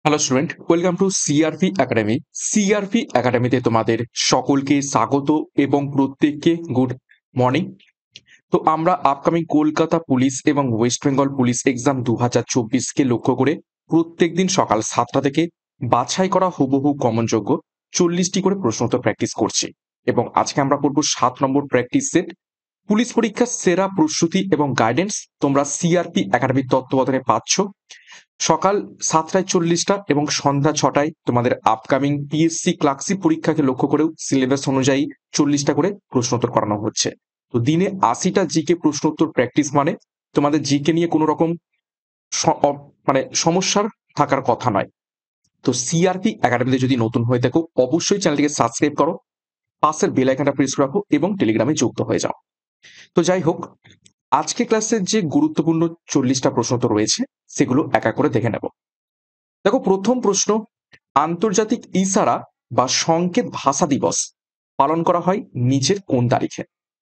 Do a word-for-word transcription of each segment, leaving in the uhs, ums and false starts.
Hello student, welcome to CRP academy. CRP একাডেমিতে তোমাদের সকলকে স্বাগত এবং প্রত্যেককে গুড মর্নিং। তো আমরা আপকামিং কলকাতা পুলিশ এবং ওয়েস্ট বেঙ্গল পুলিশ এক্সাম দু হাজার চব্বিশকে লক্ষ্য করে প্রত্যেকদিন সকাল সাতটা থেকে বাছাই করা হুবহু কমনযোগ্য চল্লিশটি করে প্রশ্নোত্তর প্র্যাকটিস করছি। এবং আজকে আমরা করবো সাত নম্বর প্র্যাকটিস সেট, পুলিশ পরীক্ষার সেরা প্রস্তুতি এবং গাইডেন্স তোমরা সিআরপি একাডেমির তত্ত্বাবধানে পাচ্ছ। সকাল সাতটায় চল্লিশটা এবং সন্ধ্যা ছটায় তোমাদের আপকামিং পিএসসি ক্লার্কশিপ পরীক্ষাকে লক্ষ্য করেও সিলেবাস অনুযায়ী চল্লিশটা করে প্রশ্নোত্তর করানো হচ্ছে। তো দিনে আশিটা জিকে প্রশ্নোত্তর প্র্যাকটিস মানে তোমাদের জিকে নিয়ে কোনো রকম স- অ- মানে সমস্যার থাকার কথা নয়। তো সিআরপি একাডেমিতে যদি নতুন হয়ে থাকো অবশ্যই চ্যানেলটিকে সাবস্ক্রাইব করো, পাশের বেল আইকনটা প্রেস রাখো এবং টেলিগ্রামে যুক্ত হয়ে যাও। তো যাই হোক, আজকে ক্লাসের যে গুরুত্বপূর্ণ চল্লিশটা প্রশ্ন তো রয়েছে সেগুলো এক এক করে দেখে নেব। দেখো, প্রথম প্রশ্ন, আন্তর্জাতিক ইশারা বা সংকেত ভাষা দিবস পালন করা হয় নিচের কোন তারিখে?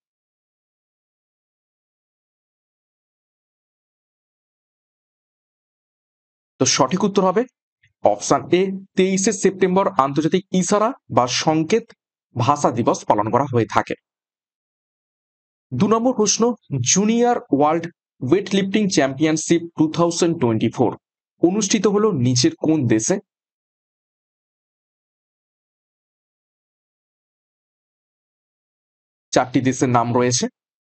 তো সঠিক উত্তর হবে অপশন এ, তেইশে সেপ্টেম্বর আন্তর্জাতিক ইশারা বা সংকেত ভাষা দিবস পালন করা হয়ে থাকে। দু নম্বর প্রশ্ন, junior world weight lifting championship two thousand twenty four অনুষ্ঠিত হলো নিচের কোন দেশে? চারটি দেশের নাম রয়েছে।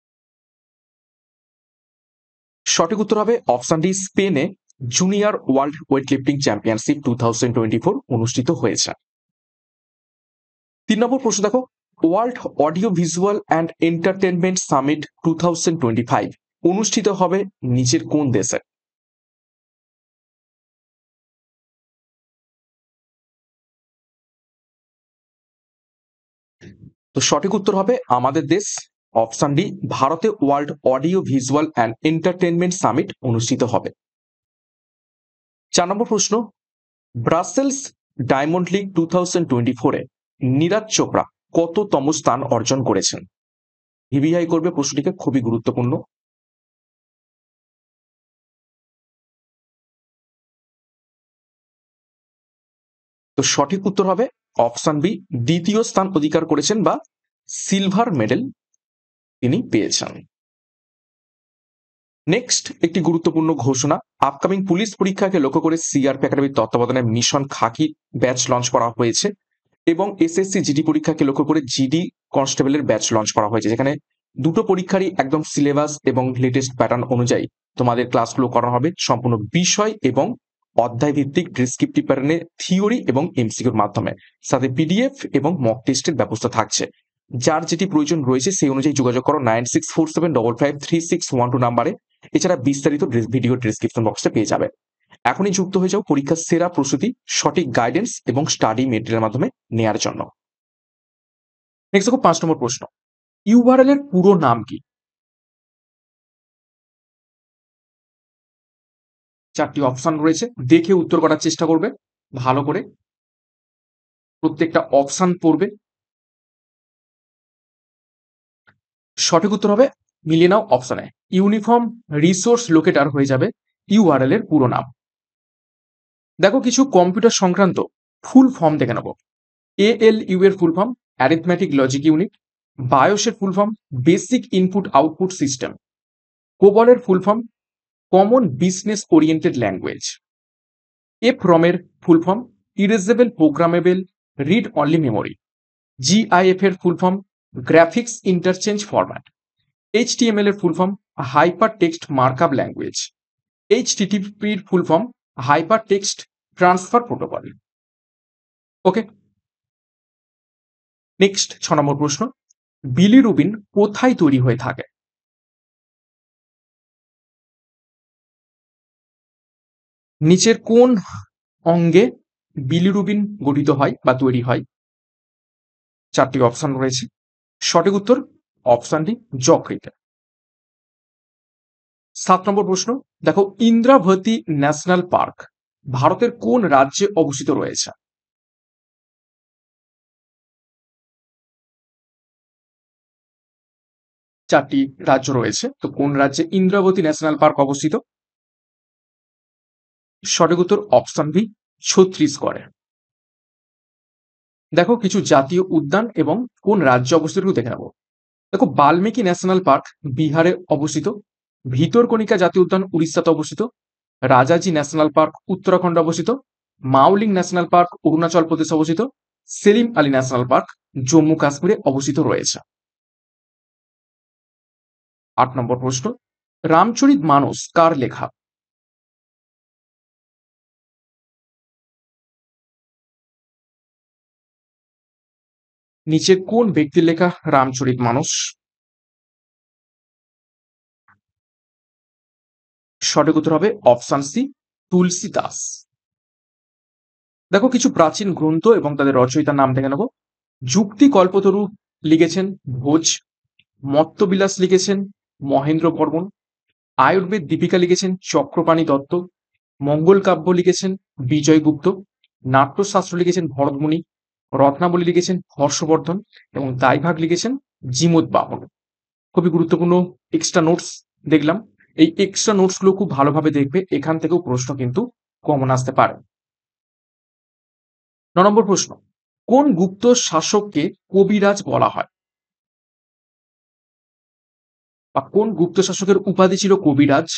সঠিক উত্তর হবে অপশন ডি, স্পেনে junior world weight lifting championship two thousand twenty four অনুষ্ঠিত হয়েছে। তিন নম্বর প্রশ্ন দেখো, world audio visual and entertainment summit two thousand twenty five অনুষ্ঠিত হবে নিচের কোন দেশে? তো সঠিক উত্তর হবে আমাদের দেশ, অপশন ডি, ভারতে world audio visual and entertainment summit অনুষ্ঠিত হবে। চার নম্বর প্রশ্ন, Brussels Diamond League two thousand twenty ফোরে নীরাজ চোপড়া কততম স্থান অর্জন করেছেন? ভিভিআই করবে, প্রশ্নটিকে খুবই গুরুত্বপূর্ণ। তো সঠিক উত্তর হবে অপশন বি, দ্বিতীয় স্থান অধিকার করেছেন বা সিলভার মেডেল তিনি পেয়েছেন। নেক্সট একটি গুরুত্বপূর্ণ ঘোষণা, আপকামিং পুলিশ পরীক্ষাকে লক্ষ্য করে সিআরপি একাডেমির তত্ত্বাবধানে মিশন খাকি ব্যাচ লঞ্চ করা হয়েছে এবং এসএসসি জিডি পরীক্ষাকে লক্ষ্য করে জিডি কনস্টেবলের ব্যাচ লঞ্চ করা হয়েছে, যেখানে দুটো পরীক্ষারই একদম সিলেবাস এবং লেটেস্ট প্যাটার্ন অনুযায়ী তোমাদের ক্লাসগুলো করা হবে সম্পূর্ণ বিষয় এবং অধ্যায় ভিত্তিক ডেসক্রিপটিভ প্যাটার্নে থিওরি এবং এমসিকিউর মাধ্যমে, সাথে পিডিএফ এবং মক টেস্টের ব্যবস্থা থাকছে। যার যেটি প্রয়োজন রয়েছে সেই অনুযায়ী যোগাযোগ করো nine six four seven double five three six one two নাম্বারে। এছাড়া বিস্তারিত ভিডিও ডিসক্রিপশন বক্সে পেয়ে যাবে। এখনই যুক্ত হয়ে যাও পরীক্ষার সেরা প্রস্তুতি, সঠিক গাইডেন্স এবং স্টাডি মেটেরিয়ালের মাধ্যমে নেয়ার জন্য। নেক্সট দেখো, পাঁচ নম্বর প্রশ্ন, ইউআরএল এর পুরো নাম কি? চারটি অপশন রয়েছে, দেখে উত্তর করার চেষ্টা করবে ভালো করে, প্রত্যেকটা অপশন পড়বে। সঠিক উত্তর হবে, মিলিয়ে নাও অপশনে, ইউনিফর্ম রিসোর্স লোকেটার হয়ে যাবে ইউআরএল এর পুরো নাম। দেখো, কিছু কম্পিউটার সংক্রান্ত ফুল ফর্ম দেখে নেব। এএলইউ এর full form arithmetic logic unit, বায়োসের full form basic input output system, কোবলের full form common business oriented language, এফরমের full form erasable programmable read only memory, GIF এর full form graphics interchange format, HTML এর full form hyper text markup language, এইচটিটিপির full form hyper text transfer protocol. Okay, next ছ নম্বর প্রশ্ন, bilirubin কোথায় তৈরি হয়ে থাকে? নিচের কোন অঙ্গে বিলিরুবিন গঠিত হয় বা তৈরি হয়? চারটি অপশন রয়েছে। সঠিক উত্তর অপশন ডি, যকৃতে। সাত নম্বর প্রশ্ন, দেখো, ইন্দ্রাবতী ন্যাশনাল পার্ক ভারতের কোন রাজ্যে অবস্থিত রয়েছে? চারটি রাজ্য রয়েছে, তো কোন রাজ্যে ইন্দ্রাবতী ন্যাশনাল পার্ক অবস্থিত? সঠিক উত্তর অপশন বি, ছত্তিশগড়ে। দেখো কিছু জাতীয় উদ্যান এবং কোন রাজ্যে অবস্থিত একটু দেখে নেব। দেখো বাল্মীকি ন্যাশনাল পার্ক বিহারে অবস্থিত, ভিতরকণিকা জাতীয় উদ্যান উড়িষ্যাতে অবস্থিত, রাজাজি ন্যাশনাল পার্ক উত্তরাখণ্ডে অবস্থিত, মাওলিং ন্যাশনাল পার্ক অরুণাচল প্রদেশে অবস্থিত, সেলিম আলী ন্যাশনাল পার্ক জম্মু কাশ্মীরে অবস্থিত রয়েছে। আট নম্বর প্রশ্ন, রামচরিত মানস কার লেখা? নিচে কোন ব্যক্তির লেখা রামচরিত মানস? সঠিক উত্তর হবে অপশন সি, তুলসী দাস। দেখো কিছু প্রাচীন গ্রন্থ এবং তাদের রচয়িতার নাম দেখে নেব। যুক্তি কল্পতরু লিখেছেন ভোজ, মত্তবিলাস লিখেছেন মহেন্দ্র বর্মন, আয়ুর্বেদ দীপিকা লিখেছেন চক্রপাণি দত্ত, মঙ্গল কাব্য লিখেছেন বিজয় গুপ্ত, নাট্যশাস্ত্র লিখেছেন ভরতমুনি, রত্নাবলী লিখেছেন হর্ষবর্ধন এবং দাইভাগ লিখেছেন জিমুত বাহন। খুবই গুরুত্বপূর্ণ এক্সট্রা নোটস দেখলাম। এই এক্সট্রা নোটসগুলো খুব ভালোভাবে দেখবে, এখান থেকেও প্রশ্ন কিন্তু কমন আসতে পারে। ন নম্বর প্রশ্ন, কোন গুপ্ত শাসককে কবিরাজ বলা হয়, বা কোন গুপ্ত শাসকের উপাধি ছিল কবিরাজ?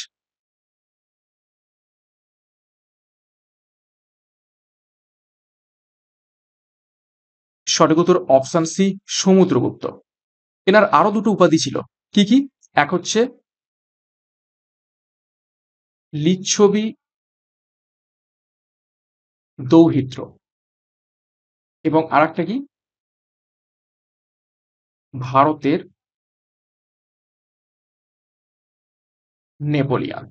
সঠিক উত্তর অপশন সি, সমুদ্রগুপ্ত। এনার আরো দুটো উপাধি ছিল, কি কি? এক হচ্ছে লিচ্ছবি দৌহিত্র এবং আর একটা কি, ভারতের নেপোলিয়ান।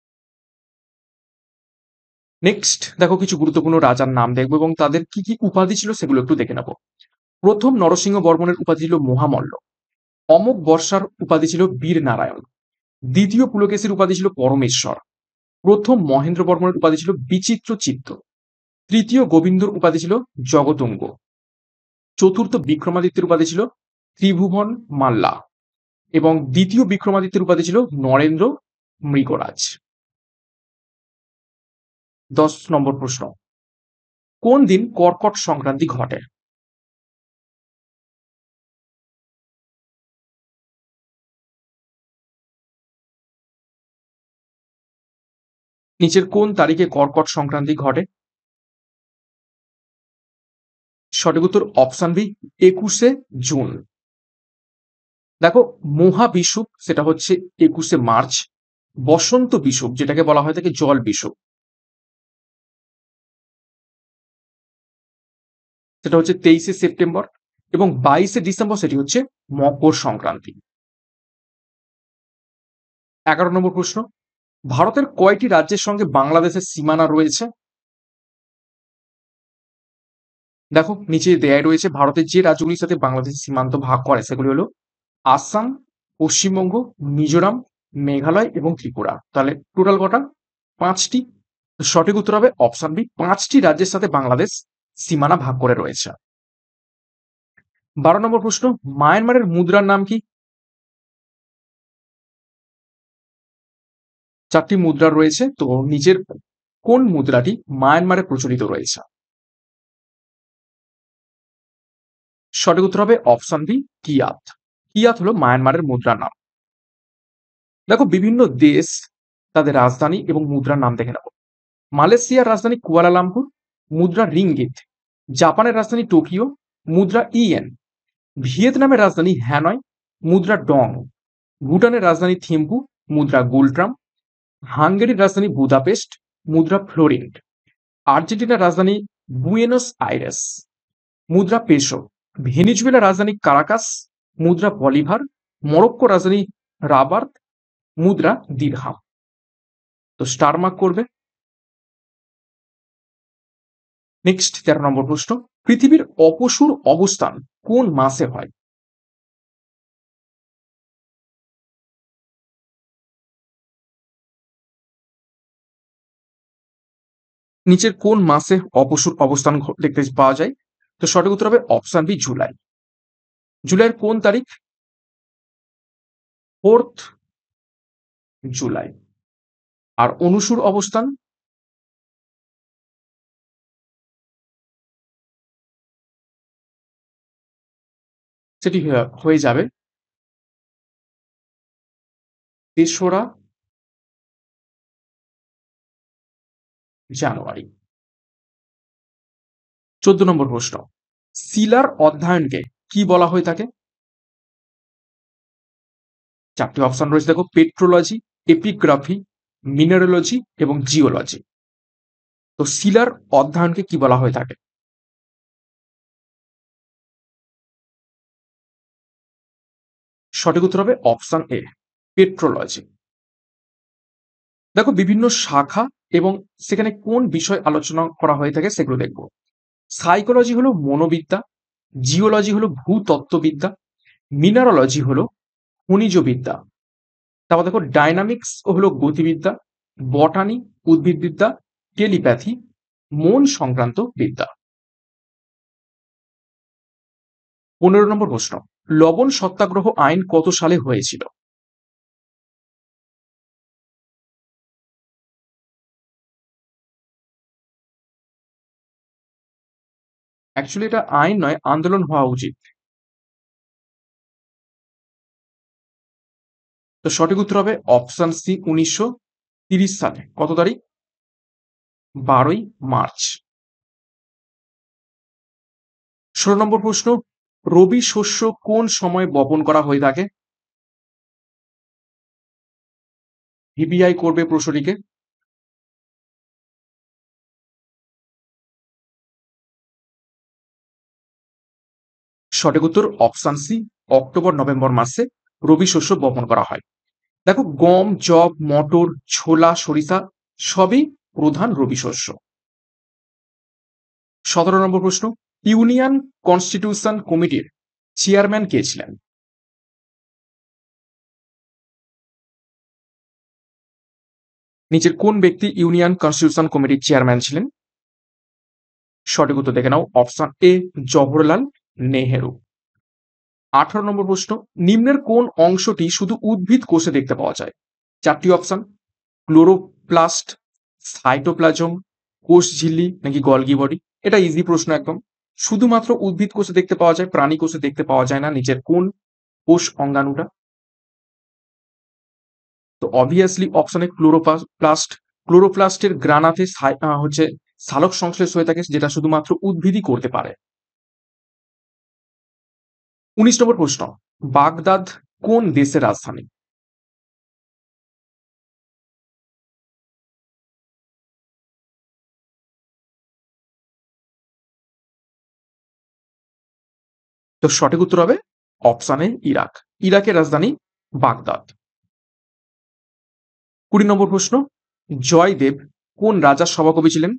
নেক্সট দেখো কিছু গুরুত্বপূর্ণ রাজার নাম দেখবো এবং তাদের কি কি উপাধি ছিল সেগুলো একটু দেখে নেব। প্রথম নরসিংহ বর্মনের উপাধি ছিল মহামল্ল, অমোঘ বর্ষার উপাধি ছিল বীর নারায়ণ, দ্বিতীয় পুলকেশীর উপাধি ছিল পরমেশ্বর, প্রথম মহেন্দ্র বর্মনের উপাধি ছিল বিচিত্র চিত্ত, তৃতীয় গোবিন্দর উপাধি ছিল জগতঙ্গ, চতুর্থ বিক্রমাদিত্যের উপাধি ছিল ত্রিভুবন মাল্লা এবং দ্বিতীয় বিক্রমাদিত্যের উপাধি ছিল নরেন্দ্র মৃগরাজ। দশ নম্বর প্রশ্ন, কোন দিন কর্কট সংক্রান্তি ঘটে? নিচের কোন তারিখে কর্কট সংক্রান্তি ঘটে? সঠিক উত্তর অপশন বি, একুশে জুন। দেখো মহাবিষুব সেটা হচ্ছে একুশে মার্চ, বসন্ত বিষুব যেটাকে বলা হয় থাকে জল বিষুব সেটা হচ্ছে তেইশে সেপ্টেম্বর এবং বাইশে ডিসেম্বর সেটি হচ্ছে মকর সংক্রান্তি। এগারো নম্বর প্রশ্ন, ভারতের কয়টি রাজ্যের সঙ্গে বাংলাদেশের সীমানা রয়েছে? দেখো নিচে দেয়া রয়েছে ভারতের যে রাজ্যগুলির সাথে বাংলাদেশের সীমান্ত ভাগ করে সেগুলি হলো আসাম, পশ্চিমবঙ্গ, মিজোরাম, মেঘালয় এবং ত্রিপুরা। তাহলে টোটাল কটা? পাঁচটি। সঠিক উত্তর হবে অপশন বি, পাঁচটি রাজ্যের সাথে বাংলাদেশ সীমানা ভাগ করে রয়েছে। বারো নম্বর প্রশ্ন, মায়ানমারের মুদ্রার নাম কি? চারটি মুদ্রা রয়েছে, তো নিচের কোন মুদ্রাটি মায়ানমারে প্রচলিত রয়েছে? সঠিক উত্তর হবে অপশন বি, কিয়াত। কিয়াত হলো মায়ানমারের মুদ্রার নাম। দেখো বিভিন্ন দেশ তাদের রাজধানী এবং মুদ্রার নাম দেখে নেব। মালয়েশিয়ার রাজধানী কুয়ালালামপুর, মুদ্রা রিঙ্গিত। জাপানের রাজধানী টোকিও, মুদ্রা ইয়েন। ভিয়েতনামের রাজধানী হ্যানয়, মুদ্রা ডং। ভুটানের রাজধানী থিম্পু, মুদ্রা গুলট্রাম। হাঙ্গেরির রাজধানী বুদাপেস্ট, মুদ্রা ফ্লোরিন্ট। আর্জেন্টিনার রাজধানী বুয়েনোস আইরেস, মুদ্রা পেসো। ভেনিজুয়েলার রাজধানী কারাকাস, মুদ্রা বলিভার। মরক্কোর রাজধানী রাবার্ত, মুদ্রা দিরহাম। তো স্টার মার্ক করবে। নেক্সট তেরো নম্বর প্রশ্ন, পৃথিবীর অপসুর অবস্থান কোন মাসে হয়? নিচের কোন মাসে অপসুর অবস্থান ঘ- দেখতে পাওয়া যায়? তো সঠিক উত্তর হবে অপশন বি, জুলাই। জুলাইয়ের কোন তারিখ? ফোর্থ জুলাই। আর অনুসুর অবস্থান? সেটি হয়ে- হয়ে যাবে তেসরা জানুয়ারি। চোদ্দ নম্বর প্রশ্ন, শিলার অধ্যয়নকে কি বলা হয়ে থাকে? চারটি অপশন রয়েছে, দেখো, পেট্রোলজি, এপিগ্রাফি, মিনারোলজি এবং জিওলজি। তো শিলার অধ্যয়নকে কি বলা হয়ে থাকে? সঠিক উত্তর হবে অপশন এ, পেট্রোলজি। দেখো, বিভিন্ন শাখা এবং সেখানে কোন বিষয় আলোচনা করা হয়ে থাকে সেগুলো দেখব। সাইকোলজি হলো মনোবিদ্যা, জিওলজি হলো ভূতত্ত্ববিদ্যা, মিনারোলজি হলো খনিজবিদ্যা। তারপর দেখো, ডাইনামিক্স হলো গতিবিদ্যা, বটানি উদ্ভিদবিদ্যা, টেলিপ্যাথি মন সংক্রান্ত বিদ্যা। পনেরো নম্বর প্রশ্ন, লবণ সত্যাগ্রহ আইন কত সালে হয়েছিল? অ্যাকচুয়ালি এটা আইন নয়, আন্দোলন হওয়া উচিত। তো সঠিক উত্তর হবে অপশন সি, উনিশশো তিরিশ সালে। কত তারিখ? বারোই মার্চ। ষোলো নম্বর প্রশ্ন, রবি শস্য কোন সময় বপন করা হয়ে থাকে? ভিবিআই করবে প্রশ্নটিকে। সঠিক উত্তর অপশন সি, অক্টোবর নভেম্বর মাসে রবি শস্য বপন করা হয়। দেখো, গম, যব, মটর, ছোলা, সরিষা সবই প্রধান রবি শস্য। সতেরো নম্বর প্রশ্ন, ইউনিয়ন কনস্টিটিউশন কমিটির চেয়ারম্যান কে ছিলেন? নিচের কোন ব্যক্তি ইউনিয়ন কনস্টিটিউশন কমিটির চেয়ারম্যান ছিলেন? সঠিক উত্তর দেখে নাও, অপশন এ, জওহরলাল নেহেরু। আঠারো নম্বর প্রশ্ন, নিম্নের কোন অংশটি শুধু উদ্ভিদ কোষে দেখতে পাওয়া যায়? চারটি অপশন, ক্লোরোপ্লাস্ট, সাইটোপ্লাজম, কোষ ঝিল্লি নাকি গলগি বডি। এটা ইজি প্রশ্ন একদম। শুধুমাত্র উদ্ভিদ কোষে দেখতে পাওয়া যায়, প্রাণী কোষে দেখতে পাওয়া যায় না। নিচের কোন কোষ অঙ্গাণুটা? তো অবভিয়াসলি অপশনে ক্লোরোপ্লাস্ট। ক্লোরোপ্লাস্টের গ্রানাতে সাই- আহ, হচ্ছে সালোক সংশ্লেষ হয়ে থাকে, যেটা শুধুমাত্র উদ্ভিদই করতে পারে। উনিশ নম্বর প্রশ্ন, বাগদাদ কোন দেশের রাজধানী? তো সঠিক উত্তর হবে অপশনে ইরাক। ইরাকের রাজধানী বাগদাদ। কুড়ি নম্বর প্রশ্ন, জয়দেব কোন রাজার সভাকবি ছিলেন?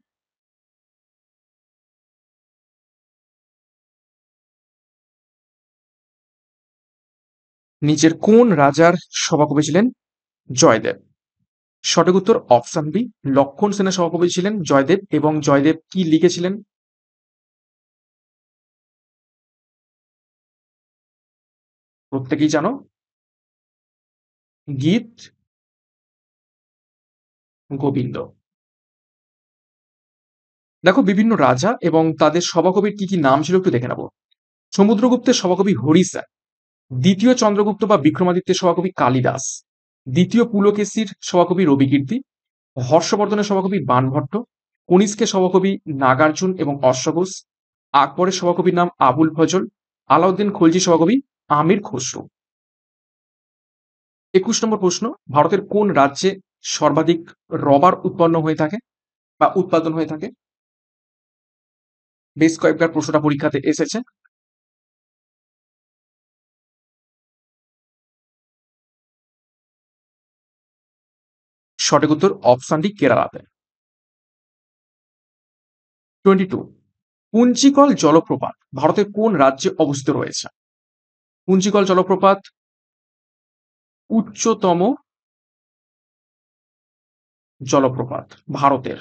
নিচের কোন রাজার সভাকবি ছিলেন জয়দেব? সঠিক উত্তর অপশন বি, লক্ষণ সেনের সভাকবি ছিলেন জয়দেব। এবং জয়দেব কি লিখেছিলেন? প্রত্যেকেই জানো, গীত গোবিন্দ। দেখো, বিভিন্ন রাজা এবং তাদের সভাকবির কি কি নাম ছিল একটু দেখে নেব। সমুদ্রগুপ্তের সভাকবি হরিসা, দ্বিতীয় চন্দ্রগুপ্ত বা বিক্রমাদিত্যের সভাকবি কালিদাস, দ্বিতীয় পুলকেশীর সভাকবি রবিকীর্তি, হর্ষবর্ধনের সভাকবি বাণভট্ট, কনিষ্কের সভাকবি নাগার্জুন এবং অশ্বঘোষ, আকবরের সভাকবির নাম আবুল ফজল, আলাউদ্দিন খলজি সভাকবি আমির খসরু। একুশ নম্বর প্রশ্ন, ভারতের কোন রাজ্যে সর্বাধিক রবার উৎপন্ন হয়ে থাকে বা উৎপাদন হয়ে থাকে? বেশ কয়েকবার প্রশ্নটা পরীক্ষাতে এসেছে। সঠিক উত্তর অপশন ডি, কেরালাতে। টোয়েন্টি টু, পুঞ্চিকল জলপ্রপাত ভারতের কোন রাজ্যে অবস্থিত রয়েছে? পুঞ্চিকল জলপ্রপাত উচ্চতম জলপ্রপাত ভারতের,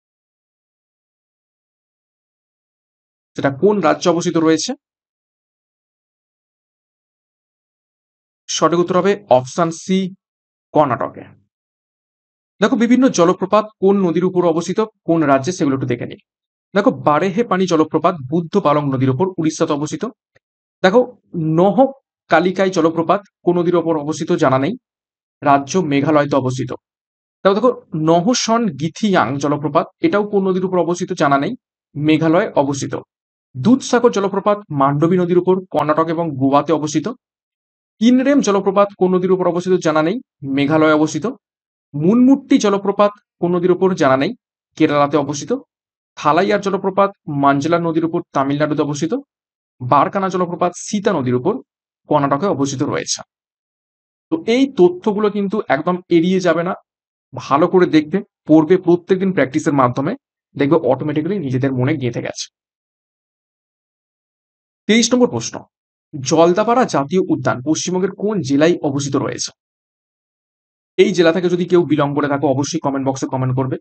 সেটা কোন রাজ্যে অবস্থিত রয়েছে? সঠিক উত্তর হবে অপশন সি, কর্ণাটকে। দেখো, বিভিন্ন জলপ্রপাত কোন নদীর উপর অবস্থিত, কোন রাজ্যে, সেগুলো একটু দেখে নিই। দেখো, বারেহে পানি জলপ্রপাত বুদ্ধ পালং নদীর উপর উড়িষ্যাতে অবস্থিত। দেখো, নহকালিকাই জলপ্রপাত কোন নদীর ওপর অবস্থিত জানা নেই। রাজ্য মেঘালয়তে অবস্থিত। তারপর দেখো, নহসন গিথিয়াং জলপ্রপাত এটাও কোন নদীর উপর অবস্থিত জানা নেই। মেঘালয়ে অবস্থিত। দুধসাগর জলপ্রপাত মান্ডবী নদীর উপর কর্ণাটক এবং গোয়াতে অবস্থিত। কিনরেম জলপ্রপাত কোন নদীর উপর অবস্থিত জানা নেই। মেঘালয়ে অবস্থিত। মুনমুট্টি জলপ্রপাত কোন নদীর উপর জানা নেই। কেরালাতে অবস্থিত। থালাইয়ার জলপ্রপাত মাঞ্জলা নদীর উপর তামিলনাড়ুতে অবস্থিত। বারকানা জলপ্রপাত সীতা নদীর উপর কর্ণাটকে অবস্থিত রয়েছে। তো এই তথ্যগুলো কিন্তু একদম এড়িয়ে যাবে না। ভালো করে দেখবে, পড়বে প্রত্যেকদিন প্র্যাকটিসের মাধ্যমে। দেখবে অটোমেটিক্যালি নিজেদের মনে গেঁথে গেছে। তেইশ নম্বর প্রশ্ন, জলদাপাড়া জাতীয় উদ্যান পশ্চিমবঙ্গের কোন জেলায় অবস্থিত রয়েছে? এই জেলা থেকে যদি কেউ বিলং করে থাকো অবশ্যই কমেন্ট বক্সে কমেন্ট করবে।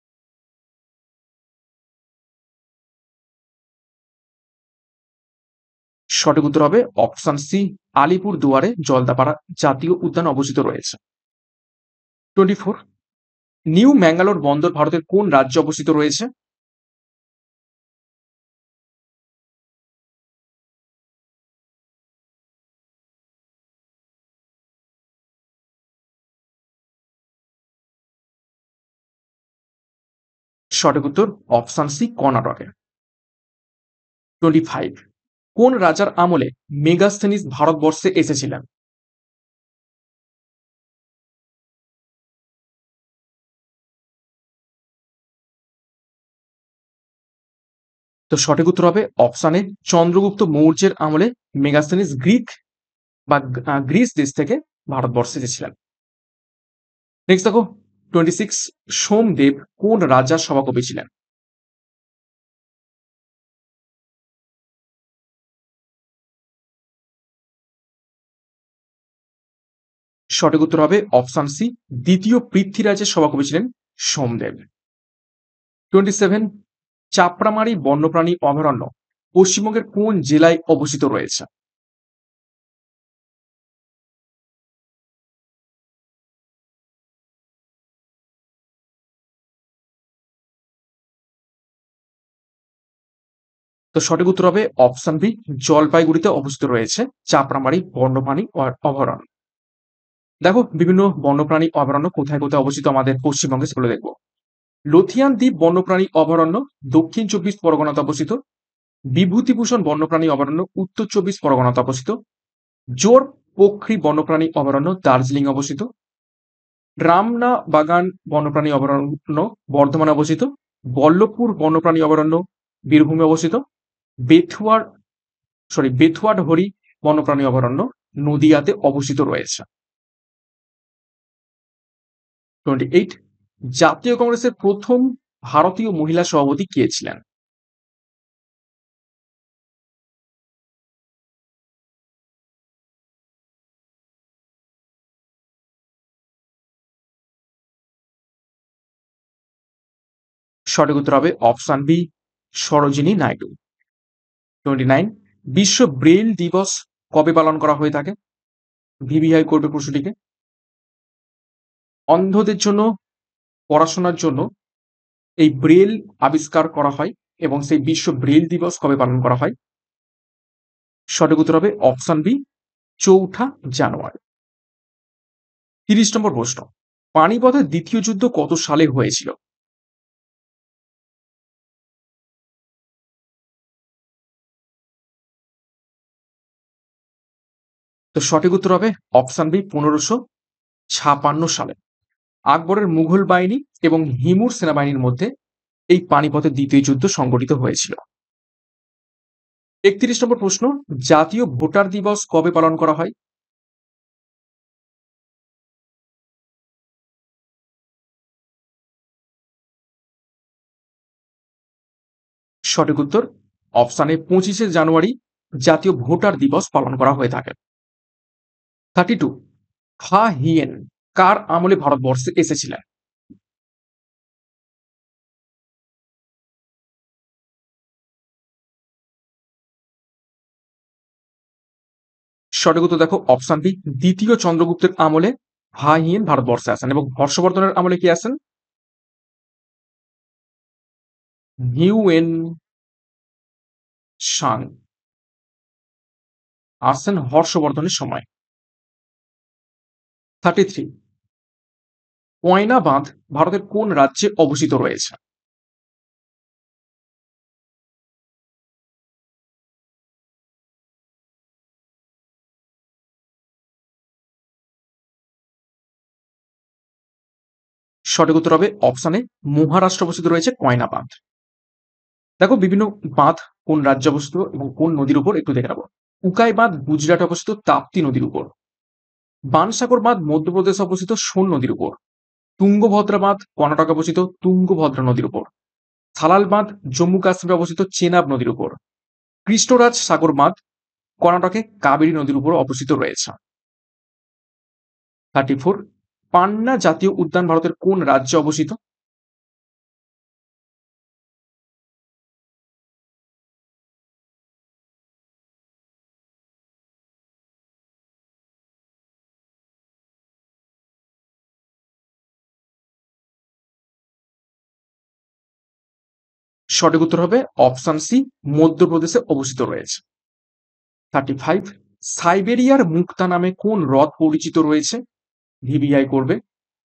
সঠিক উত্তর হবে অপশন সি, আলিপুর দুয়ারে জলদাপাড়া জাতীয় উদ্যান অবস্থিত রয়েছে। টোয়েন্টি ফোর, নিউ ম্যাঙ্গালোর বন্দর ভারতের কোন রাজ্যে অবস্থিত রয়েছে? সঠিক উত্তর অপশন সি, কর্ণাটকে। টোয়েন্টি ফাইভ, কোন রাজার আমলে মেগাস্থেনিস ভারতবর্ষে এসেছিলেন? তো সঠিক উত্তর হবে অপশন এ, চন্দ্রগুপ্ত মৌর্যের আমলে মেগাস্থেনিস গ্রিক বা আহ, গ্রিস দেশ থেকে ভারতবর্ষে এসেছিলেন। নেক্সট দেখো, টোয়েন্টি সিক্স, সোমদেব কোন রাজার সভাকবি ছিলেন? সঠিক উত্তর হবে অপশন সি, দ্বিতীয় পৃথ্বীরাজের সভাকবি ছিলেন সোমদেব। টোয়েন্টি সেভেন, চাপড়ামারি বন্যপ্রাণী অভয়ারণ্য পশ্চিমবঙ্গের কোন জেলায় অবস্থিত রয়েছে? তো সঠিক উত্তর হবে অপশন বি, জলপাইগুড়িতে অবস্থিত রয়েছে চাপড়ামারি বন্যপ্রাণী অ- অভয়ারণ্য। দেখো, বিভিন্ন বন্যপ্রাণী অভয়ারণ্য কোথায় কোথায় অবস্থিত আমাদের পশ্চিমবঙ্গে সেগুলো দেখবো। লথিয়ান দ্বীপ বন্যপ্রাণী অভয়ারণ্য দক্ষিণ চব্বিশ পরগনাতে অবস্থিত। বিভূতিভূষণ বন্যপ্রাণী অভয়ারণ্য উত্তর চব্বিশ পরগনাতে অবস্থিত। জোর পোখরি বন্যপ্রাণী অভয়ারণ্য দার্জিলিং অবস্থিত। রামনা বাগান বন্যপ্রাণী অভয়ারণ্য বর্ধমানে অবস্থিত। বল্লভপুর বন্যপ্রাণী অভয়ারণ্য বীরভূমে অবস্থিত। বেথুয়ার সরি বেথুয়াডহরি বন্যপ্রাণী অভয়ারণ্য নদিয়াতে অবস্থিত রয়েছে। টোয়েন্টি এইট, জাতীয় কংগ্রেসের প্রথম ভারতীয় মহিলা সভাপতি কে ছিলেন? সঠিক উত্তর হবে option B, Sarojini Naidu. Twenty nine, বিশ্ব ব্রেইল দিবস কবে পালন করা হয়ে থাকে? ভিভিআই করবে প্রশ্নটিকে। অন্ধদের জন্য পড়াশোনার জন্য এই ব্রেল আবিষ্কার করা হয় এবং সেই বিশ্ব ব্রেল দিবস কবে পালন করা হয়? সঠিক উত্তর হবে অপশন বি, চৌঠা জানুয়ারি। তিরিশ নম্বর প্রশ্ন, পানিপথের দ্বিতীয় যুদ্ধ কত সালে হয়েছিল? তো সঠিক উত্তর হবে অপশন বি, পনেরোশো ছাপান্ন সালে। আকবরের মুঘল বাহিনী এবং হিমুর সেনাবাহিনীর মধ্যে এই পানিপথের দ্বিতীয় যুদ্ধ সংঘটিত হয়েছিল। একত্রিশ নম্বর প্রশ্ন, জাতীয় ভোটার দিবস কবে পালন করা হয়? সঠিক উত্তর অপশানে পঁচিশে জানুয়ারি জাতীয় ভোটার দিবস পালন করা হয়ে থাকে। থার্টি টু, হা হিয়েন কার আমলে ভারতবর্ষে এসেছিলেন? সঠিক উত্তর দেখো অপশন বি, দ্বিতীয় চন্দ্রগুপ্তের আমলে হা হিয়েন ভারতবর্ষে আসেন এবং হর্ষবর্ধনের আমলে কি আসেন? Hiuen Tsang. আসছেন হর্ষবর্ধনের সময়। থার্টি থ্রি, কয়না বাঁধ ভারতের কোন রাজ্যে অবস্থিত রয়েছে? সঠিক উত্তর হবে অপশানে মহারাষ্ট্র অবস্থিত রয়েছে কয়না বাঁধ। দেখো বিভিন্ন বাঁধ কোন রাজ্যে অবস্থিত এবং কোন নদীর উপর একটু দেখে নেবো। উকাই বাঁধ গুজরাটে অবস্থিত তাপ্তি নদীর উপর। বানসাগর বাঁধ মধ্যপ্রদেশে অবস্থিত সোন নদীর উপর। তুঙ্গভদ্রা বাঁধ কর্ণাটকে অবস্থিত তুঙ্গভদ্রা নদীর উপর। সালাল বাঁধ জম্মু কাশ্মীরে অবস্থিত চেনাব নদীর উপর। কৃষ্ণরাজ সাগর বাঁধ কর্ণাটকে কাবেরী নদীর উপর অবস্থিত রয়েছে। থার্টি ফোর, পান্না জাতীয় উদ্যান ভারতের কোন রাজ্যে অবস্থিত? সঠিক উত্তর হবে অপশন সি, মধ্যপ্রদেশে অবস্থিত রয়েছে। থার্টি ফাইভ, সাইবেরিয়ার মুক্তা নামে কোন হ্রদ পরিচিত রয়েছে? ভিভিআই করবে।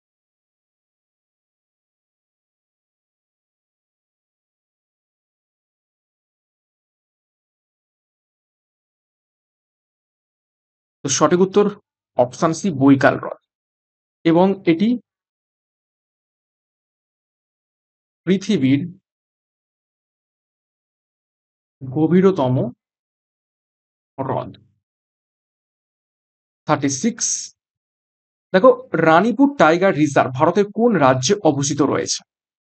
তো সঠিক উত্তর অপশন সি, বৈকাল হ্রদ। এবং এটি পৃথিবীর গভীরতম হ্রদ। থার্টি সিক্স, দেখো রানীপুর টাইগার রিজার্ভ ভারতের কোন রাজ্যে অবস্থিত রয়েছে?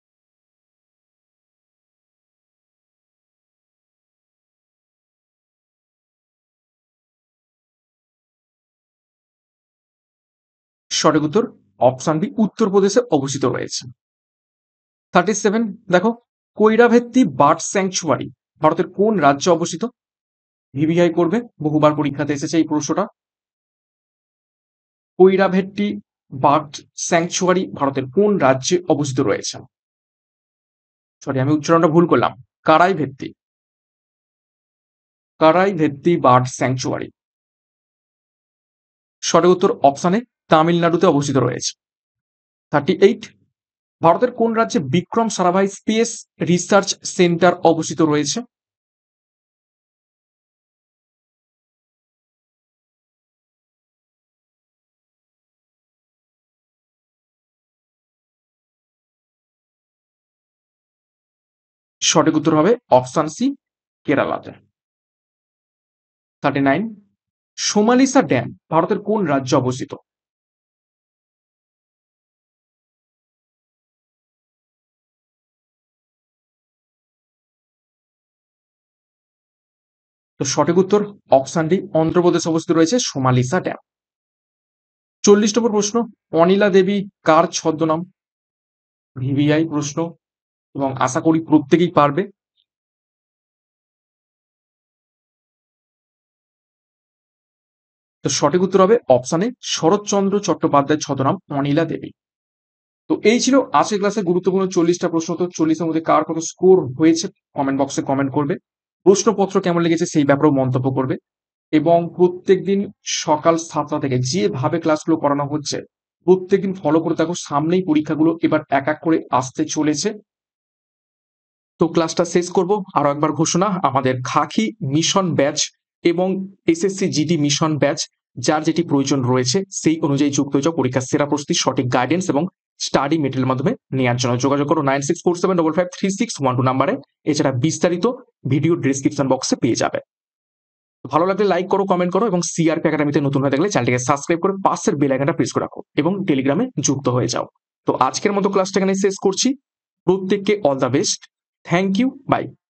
সঠিক উত্তর অপশন বি, উত্তরপ্রদেশে অবস্থিত রয়েছে। থার্টি সেভেন, দেখো কৈরাভেত্তি বার্ড স্যাংচুয়ারি ভারতের কোন রাজ্যে অবস্থিত? ভিভিআই করবে, বহুবার পরীক্ষাতে এসেছে এই প্রশ্নটা। কৈরাভেট্টি বার্ড স্যাংচুয়ারি ভারতের কোন রাজ্যে অবস্থিত রয়েছে? সরি, আমি উচ্চারণটা ভুল করলাম। Karaivetti, Karaivetti bird sanctuary. সঠিক উত্তর অপশানে তামিলনাড়ুতে অবস্থিত রয়েছে। থার্টি এইট, ভারতের কোন রাজ্যে Vikram Sarabhai space research centre অবস্থিত রয়েছে? সঠিক উত্তর হবে অপশান সি, কেরালাতে। থার্টি নাইন, সোমালিসা ড্যাম ভারতের কোন রাজ্যে অবস্থিত? তো সঠিক উত্তর অপশান ডি, অন্ধ্রপ্রদেশ অবস্থিত রয়েছে সোমালিসা ড্যাম। চল্লিশ নম্বর প্রশ্ন, অনিলা দেবী কার ছদ্মনাম? ভিভিআই প্রশ্ন এবং আশা করি প্রত্যেকেই পারবে। তো সঠিক উত্তর হবে অপশানে শরৎচন্দ্র চট্টোপাধ্যায়ের ছদ্মনাম অনিলা দেবী। তো এই ছিল আজকের ক্লাসে গুরুত্বপূর্ণ চল্লিশটা প্রশ্ন। তো চল্লিশের মধ্যে কার কত স্কোর হয়েছে কমেন্ট বক্সে কমেন্ট করবে। প্রশ্নপত্র কেমন লেগেছে সেই ব্যাপারেও মন্তব্য করবে। এবং প্রত্যেকদিন সকাল সাতটা থেকে যেভাবে ক্লাসগুলো করানো হচ্ছে প্রত্যেকদিন ফলো করে থাকো। সামনেই পরীক্ষাগুলো এবার এক এক করে আসতে চলেছে। তো ক্লাসটা শেষ করব। আরো একবার ঘোষণা, আমাদের খাকি মিশন ব্যাচ এবং এসএসসি জিডি মিশন ব্যাচ যার যেটি প্রয়োজন রয়েছে সেই অনুযায়ী যুক্ত হয়ে যাও পরীক্ষার সেরা প্রস্তুতি, সঠিক গাইডেন্স এবং স্টাডি মেটেরিয়াল মাধ্যমে নেওয়ার জন্য যোগাযোগ করো nine six four seven double five three six one two নাম্বারে। এছাড়া বিস্তারিত ভিডিও ডেসক্রিপশন বক্সে পেয়ে যাবে। ভালো লাগলে লাইক করো, কমেন্ট করো এবং সিআরপি একাডেমিতে নতুন হয়ে থাকলে চ্যানেলটিকে সাবস্ক্রাইব করে পাশের বেল আইকনটা প্রেস করে রাখো এবং টেলিগ্রামে যুক্ত হয়ে যাও। তো আজকের মতো ক্লাসটা এখানে শেষ করছি। প্রত্যেককে all the best. Thank you, by.